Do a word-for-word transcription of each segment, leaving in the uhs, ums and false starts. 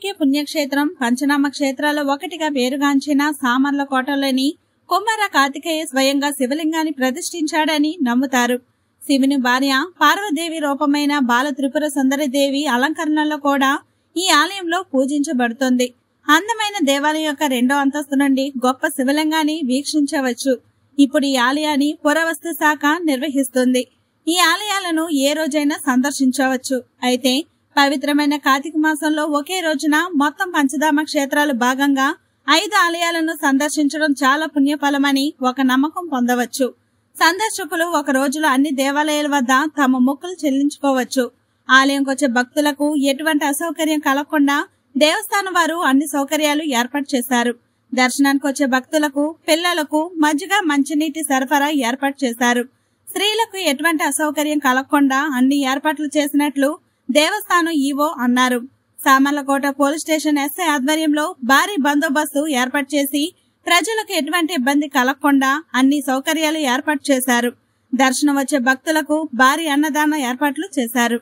ముఖ్య పుణ్యక్షేత్రం పంచనామ క్షేత్రాల ఒకటిగా పేరుగాంచిన సామర్లకోటలోని కుమార కార్తికేయ స్వయంగా శివలింగాన్ని ప్రతిష్ఠించాడని నమ్ముతారు. శివుని భార్య పార్వదేవి రూపమైన బాల త్రిపుర సుందరిదేవి అలంకరణలో కూడా ఈ ఆలయంలో పూజించబడుతుంది. అందమైన దేవాలయం యొక్క రెండో అంతస్తు నుండి గొప్ప శివలింగాన్ని వీక్షించవచ్చు. ఇప్పుడు ఈ ఆలయాన్ని పురావస్తు శాఖ నిర్వహిస్తుంది. ఈ ఆలయాలను ఏ రోజైనా సందర్శించవచ్చు. అయితే పవిత్రమైన కార్తీక మాసంలో ఒకే రోజున మొత్తం పంచధామ క్షేత్రాలు భాగంగా ఐదు ఆలయాలను సందర్శించడం చాలా పుణ్యఫలమని ఒక నమ్మకం పొందవచ్చు. సందర్శకులు ఒక రోజులో అన్ని దేవాలయాల వద్ద తమ మొక్కులు చెల్లించుకోవచ్చు. ఆలయంకి వచ్చే భక్తులకు ఎటువంటి అసౌకర్యం కలగకుండా దేవస్థానం వారు అన్ని సౌకర్యాలు ఏర్పాటు చేశారు. దర్శనానికి వచ్చే భక్తులకు పిల్లలకు మజ్జిగ మంచినీటి సరఫరా ఏర్పాటు చేశారు. స్త్రీలకు ఎటువంటి అసౌకర్యం కలగకుండా అన్ని ఏర్పాట్లు చేసినట్లు దేవస్థానం ఈవో అన్నారు. సామర్లకోట పోలీస్ స్టేషన్ ఎస్ఐ ఆధ్వర్యంలో భారీ బందోబస్తు ఏర్పాటు చేసి ప్రజలకు ఎటువంటి ఇబ్బంది కలగకుండా అన్ని సౌకర్యాలు ఏర్పాటు చేశారు. దర్శనం వచ్చే భక్తులకు భారీ అన్నదాన ఏర్పాట్లు చేశారు.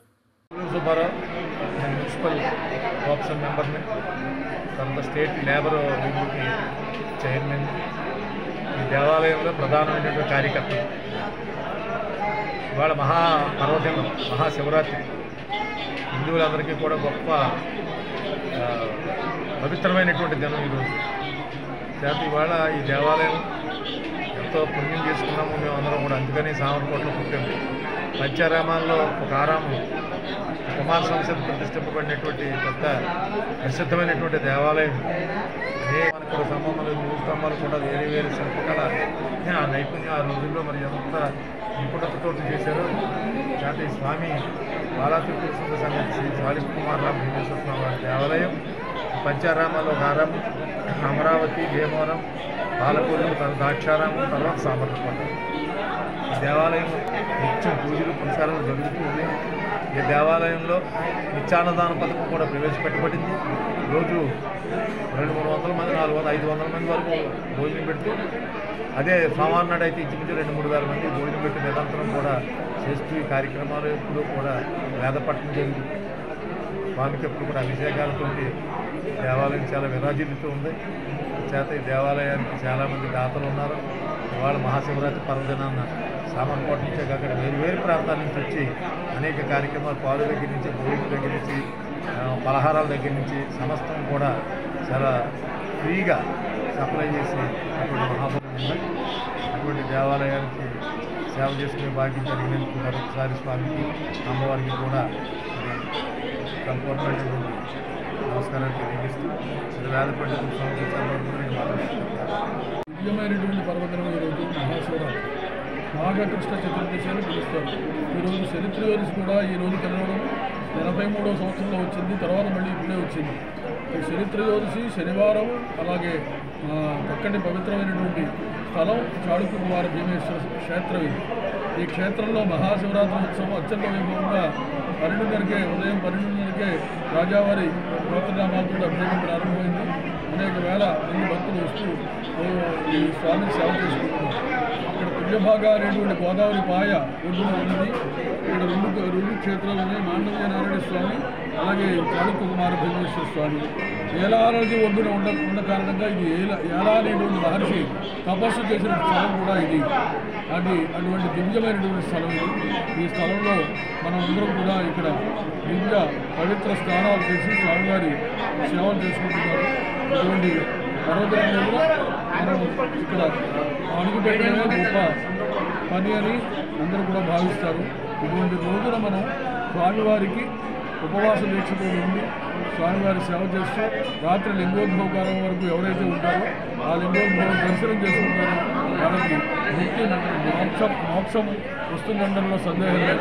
స్టేట్ లేబర్ యూనియన్ చైర్మన్, ఈ దేవాలయంలో ప్రధానమైనటువంటి కార్యకర్తలు. ఇవాళ మహా పర్వదినం, మహాశివరాత్రి, హిందువులందరికీ కూడా గొప్ప పవిత్రమైనటువంటి దినం ఈరోజు. చేత ఇవాళ ఈ దేవాలయం ఎంతో పుణ్యం చేసుకున్నాము మేమందరం కూడా. అందుకని సామర్లకోటలో పుట్టాము. పంచారామాల్లో ఒక ఆరామం, కుమార సంస్థ ప్రతిష్ఠింపబడినటువంటి కొత్త ప్రసిద్ధమైనటువంటి దేవాలయం. అనేక కూడా సంబంధాలు, మూడు స్తంభాలు కూడా వేరే వేరే శిల్పకళ ఆ నైపుణ్యం ఆ రోజుల్లో మరి ఎంత నిపుణతతో చేశారో. చేత ఈ స్వామి బాలా త్రిపుర సుందరి సమేత శ్రీ స్వామి కుమారరామ భీమేశ్వర స్వామి వారి దేవాలయం పంచారామాల్లో ఒక ఆరామం. అమరావతి, భీమవరం, పాలకొల్లు, ద్రాక్షారామం, తర్వాత సామర్లకోట. ఈ దేవాలయం నిత్యం పూజలు పునస్కారాలు జరుగుతూ ఉన్నాయి. ఈ దేవాలయంలో నిత్యాన్నదాన పథకం కూడా ప్రవేశపెట్టబడింది. రోజు రెండు మూడు వందల మంది, నాలుగు వందల ఐదు వందల మంది వరకు భోజనం పెడుతూ, అదే సోమవారం నాడు అయితే ఇంచుమించు రెండు మూడు వేల మంది భోజనం పెట్టి నిరంతరం కూడా చేస్తూ ఈ కార్యక్రమాలు ఎప్పుడూ కూడా వేదపట్టణం జరిగింది. స్వామికి ఎప్పుడు కూడా అభిషేకాలతో దేవాలయం చాలా విరాజిల్లుతూ ఉంది. చేత ఈ దేవాలయానికి చాలామంది దాతలు ఉన్నారు. ఇవాళ మహాశివరాత్రి పర్వదినాన్న సామర్లకోట నుంచే కాక వేరు వేరు ప్రాంతాల నుంచి వచ్చి అనేక కార్యక్రమాలు, పాలు దగ్గర నుంచి, భోజనం దగ్గర నుంచి, పలహారాల దగ్గర నుంచి సమస్తం కూడా చాలా ఫ్రీగా సప్లై చేసి అటువంటి మహాభాగ్యం ఉంది. అటువంటి దేవాలయానికి సేవ చేసుకునే భాగ్యం కలిగినందుకు మరొకసారి స్వామికి, అమ్మవారికి కూడా సంపూర్ణమైనటువంటి నమస్కారాలు తెలియజేస్తూ వేద పండితుల దివ్యమైనటువంటి పర్వదినం ఈరోజు మహాశివరాత్రి, నాగకృష్ణ చతుర్దశి అని పిలుస్తారు. ఈరోజు చరిత్రయోదశి కూడా ఈరోజు కలవడం ఎనభై మూడవ సంవత్సరంలో వచ్చింది. తర్వాత మళ్ళీ ఇప్పుడే వచ్చింది. ఈ చరిత్రయోదశి శనివారం. అలాగే పక్కనే పవిత్రమైనటువంటి స్థలం చాళుక్య కుమార భీమేశ్వర క్షేత్రం ఇది. ఈ క్షేత్రంలో మహాశివరాత్రి ఉత్సవం అత్యంత వైభవంగా పన్నెండున్నరకే ఉదయం పన్నెండున్నరకే రాజావారి గోత్రనామాలతో అభిషేకం ప్రారంభమైంది. అనేక వేల మంది భక్తులు వస్తూ ఈ స్వామిని సేవ చేసుకుంటున్నారు. ఇక్కడ తుల్యభాగా అనేటువంటి గోదావరి పాయ ఒడ్డున ఉన్నది. ఇక్కడ రెండు రెండు క్షేత్రాలు ఉన్నాయి, మాండవ్య నారాయణ స్వామి, అలాగే చాళుక్య కుమార భీమేశ్వర స్వామి. ఏలానది ఒడ్డున ఉండ ఉన్న కారణంగా ఇది ఏలా ఏలా అనేటువంటి మహర్షి తపస్సు చేసిన స్థలం కూడా ఇది. అది అటువంటి దివ్యమైనటువంటి స్థలం ఇది. ఈ స్థలంలో మనం అందరం కూడా ఇక్కడ దివ్య పవిత్ర స్నానాలు చేసి స్వామివారి సేవలు చేసుకుంటున్నారు. ఇటువంటి పర్వదినంలో మనం ఇక్కడ అడుగుపెట్టడమే గొప్ప పని అని అందరూ కూడా భావిస్తారు. ఇటువంటి రోజున మనం స్వామివారికి ఉపవాస దీక్షతో ఉండి స్వామివారి సేవ చేస్తూ రాత్రి లింగోద్భవకాలం వరకు ఎవరైతే ఉంటారో ఆ లింగోద్భవం దర్శనం చేసుకుంటారో వాళ్ళకి ముక్తి మోక్షం మోక్షం వస్తుందనడంలో సందేహం లేదు.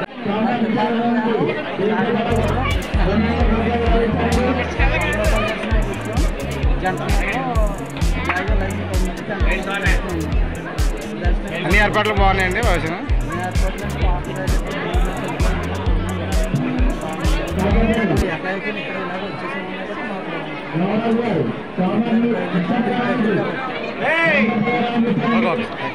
అన్ని ఏర్పాట్లు బాగున్నాయండి. భవిష్యత్తు ఇక్కడ